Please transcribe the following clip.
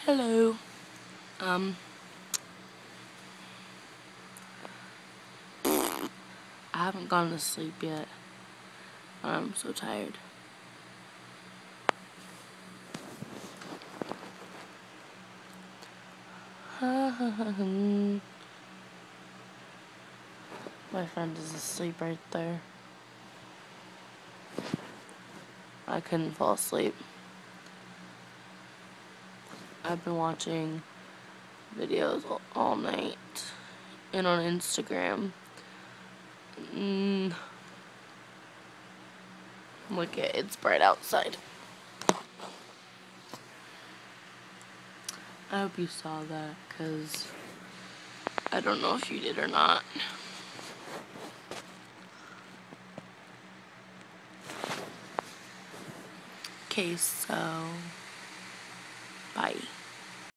Hello. I haven't gone to sleep yet. I'm so tired. My friend is asleep right there. I couldn't fall asleep. I've been watching videos all night and on Instagram. Look at it's bright outside. I hope you saw that, because I don't know if you did or not. Okay, so bye.